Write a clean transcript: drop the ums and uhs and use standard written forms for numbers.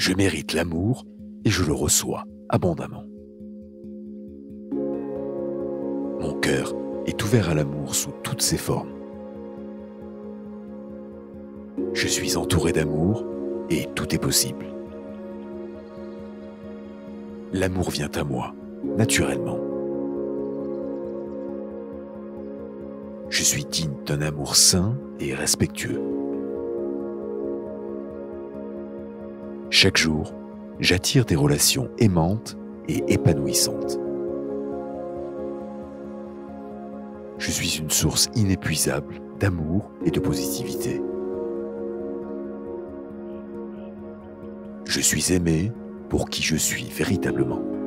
Je mérite l'amour et je le reçois abondamment. Mon cœur est ouvert à l'amour sous toutes ses formes. Je suis entouré d'amour et tout est possible. L'amour vient à moi, naturellement. Je suis digne d'un amour sain et respectueux. Chaque jour, j'attire des relations aimantes et épanouissantes. Je suis une source inépuisable d'amour et de positivité. Je suis aimé pour qui je suis véritablement.